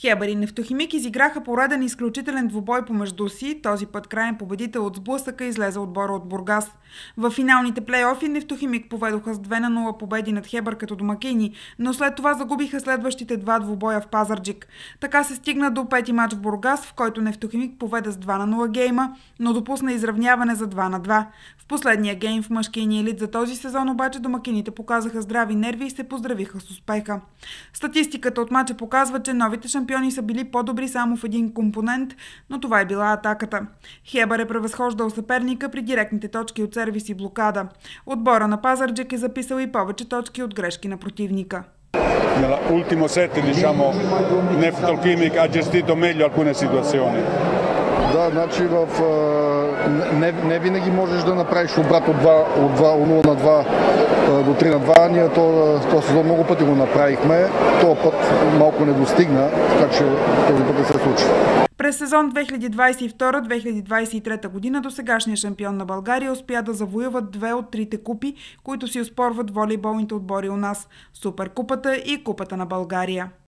Хебър и Нефтохимик изиграха пореден изключителен двубой помежду си. Този път краен победител от сблъсъка излезе отбора от Бургас. В финалните плейофи Нефтохимик поведоха с 2-0 победи над Хебър като домакини, но след това загубиха следващите два двубоя в Пазарджик. Така се стигна до пети мач в Бургас, в който Нефтохимик поведе с 2-0 гейма, но допусна изравняване за 2-2. В последния гейм в мъжкия ни елит за този сезон обаче домакините показаха здрави нерви и се поздравиха с успеха. Статистиката от мача показва, че новите шампиони са били по-добри само в един компонент, но това е била атаката. Хебър е превъзхождал съперника при директните точки от сервис и блокада. Отбора на Пазарджик е записал и повече точки от грешки на противника. Nell'ultimo set, Neftochimic ha gestito meglio alcune situazioni. Да, значи не винаги можеш да направиш обрат от 0 на 2 до 3 на 2. Ние този сезон много пъти го направихме. Този път малко не достигна, така че този път не се случи. През сезон 2022-2023 година досегашният шампион на България успя да завоюват 2 от 3 купи, които си оспорват волейболните отбори у нас – Суперкупата и Купата на България.